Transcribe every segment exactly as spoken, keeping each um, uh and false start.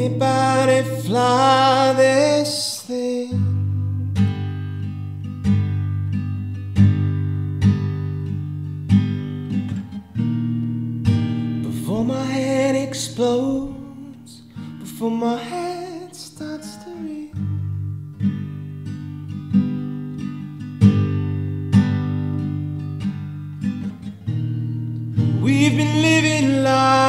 anybody fly this thing? Before my head explodes, before my head starts to ring. We've been living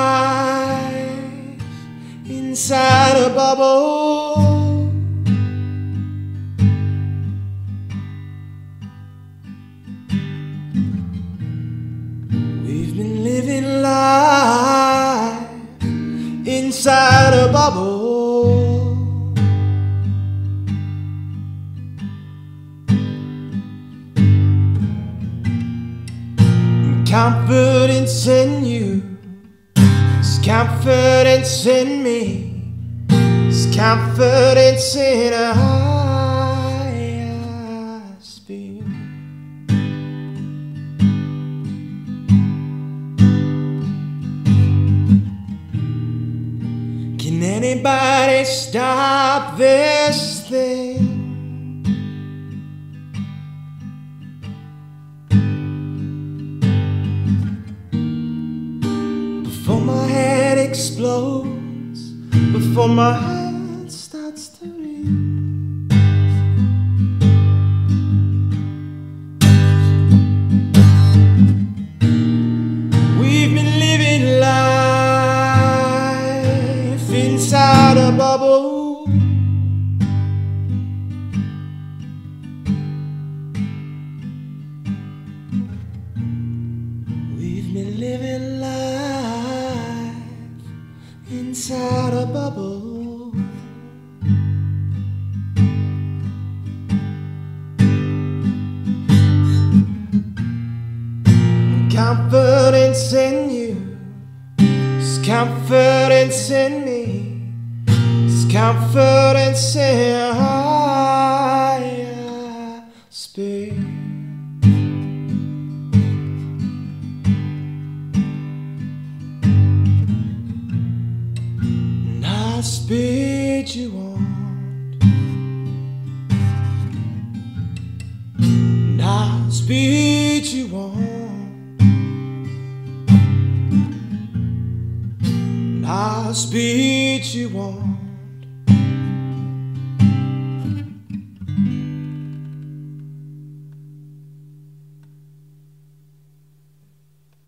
life inside a bubble. We've been living life inside a bubble. Confidence in you is confidence in me, is confidence in a higher speed. Can anybody stop this thing? Before my head explodes, before my head starts to ring. We've been living life inside a bubble. We've been living life inside a bubble. Confidence in you is confidence in me, is confidence in a higher speed. The speed you want, the speed you want, the speed you want.